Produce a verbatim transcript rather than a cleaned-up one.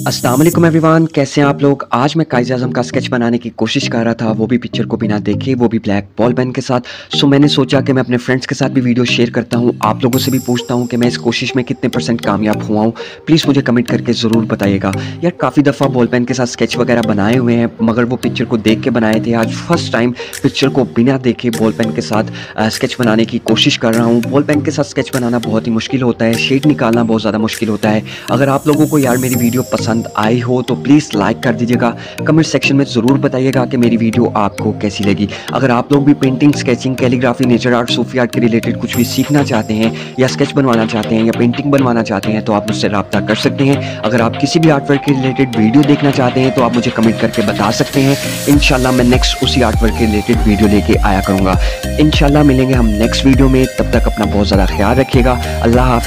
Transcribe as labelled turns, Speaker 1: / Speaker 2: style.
Speaker 1: अस्सलाम वालेकुम एवरीवन, कैसे हैं आप लोग। आज मैं काइज़ आज़म का स्केच बनाने की कोशिश कर रहा था, वो भी पिक्चर को बिना देखे, वो भी ब्लैक बॉल पेन के साथ। सो मैंने सोचा कि मैं अपने फ्रेंड्स के साथ भी वीडियो शेयर करता हूँ, आप लोगों से भी पूछता हूँ कि मैं इस कोशिश में कितने परसेंट कामयाब हुआ हूँ। प्लीज़ मुझे कमेंट करके ज़रूर बताइएगा। यार काफ़ी दफ़ा बॉल पेन के साथ स्केच वगैरह बनाए हुए हैं, मगर वो पिक्चर को देख के बनाए थे। आज फर्स्ट टाइम पिक्चर को बिना देखे बॉल पेन के साथ स्केच बनाने की कोशिश कर रहा हूँ। बॉल पेन के साथ स्केच बनाना बहुत ही मुश्किल होता है, शेड निकालना बहुत ज़्यादा मुश्किल होता है। अगर आप लोगों को यार मेरी वीडियो पसंद आई हो तो प्लीज़ लाइक कर दीजिएगा। कमेंट सेक्शन में ज़रूर बताइएगा कि मेरी वीडियो आपको कैसी लगी। अगर आप लोग भी painting, sketching, calligraphy, nature art, सूफी आर्ट के रिलेटेड कुछ भी सीखना चाहते हैं या स्केच बनवाना चाहते हैं या पेंटिंग बनवाना चाहते हैं तो आप मुझसे रब्ता कर सकते हैं। अगर आप किसी भी आर्ट वर्क के रिलेटेड वीडियो देखना चाहते हैं तो आप मुझे कमेंट करके बता सकते हैं। इंशाल्लाह मैं नेक्स्ट उसी आर्ट वर्क के रिलेटेड वीडियो लेके आया करूँगा। इंशाल्लाह मिलेंगे हम नेक्स्ट वीडियो में, तब तक अपना बहुत ज़्यादा ख्याल रखिएगा। अल्लाह हाफ़िज़।